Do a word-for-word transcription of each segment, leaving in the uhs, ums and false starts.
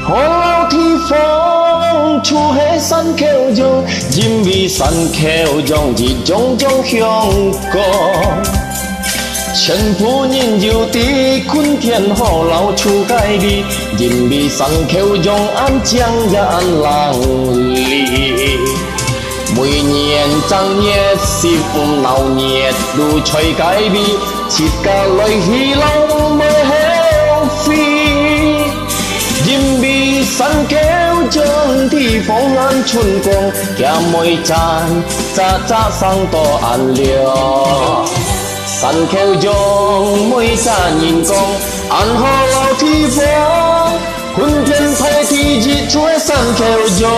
河老天荒，厝下山口中，人味山口中，日种种香果。千夫人游伫困天河老厝界里，人味山口中，安江也安人里。每年正月十五闹热，如吹街味，切家来戏拢要后悔。人味山口中，地方安春光，行每站早早上都安了。山口中每站人讲，安好老天荒，昏天歹地日出山口中。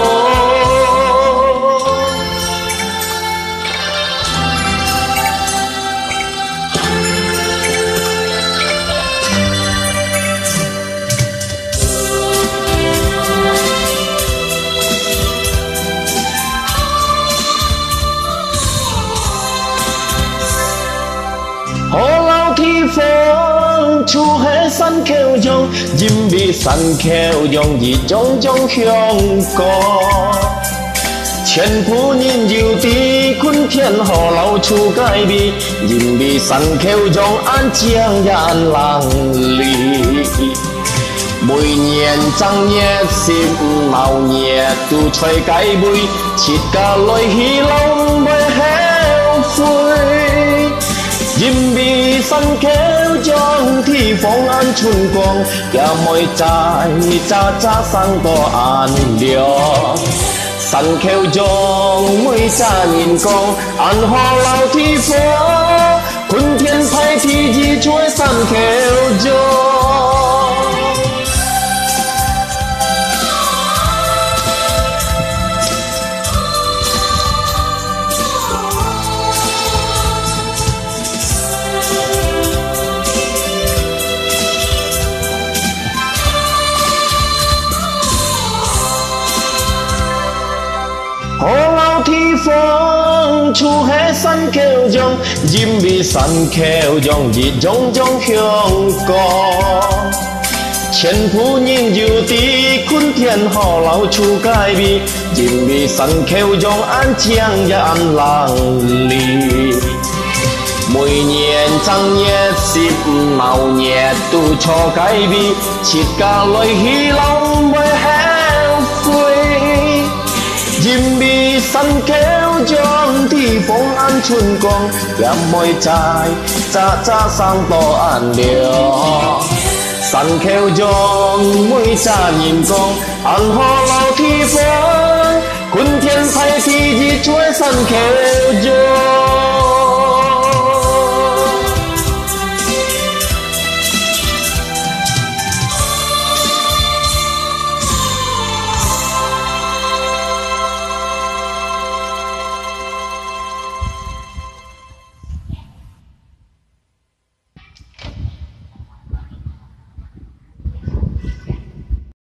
河老天荒，厝下山口中，人味山口中，日种种香果。千夫人游伫困天河老厝界味，人味山口中，安江也安人里。每年正月十五闹热，拄吹街味，切家来戏拢要后悔。人味山口中，地方安春光，也每在早早上都安了。山口中每早人讲，安好老天荒，昏天歹地日出山口中。河老天荒，厝下山口中，人味山口中，日种种香果。千夫人游伫困天河老厝界味，人味山口中，安江也安人里。每年正月十五闹热，拄初界味，切家来戏拢要后悔。人味山口中，地方安春光，也每在早早上都安了。山口中每早人讲，安好老天荒，昏天歹地日出山口中。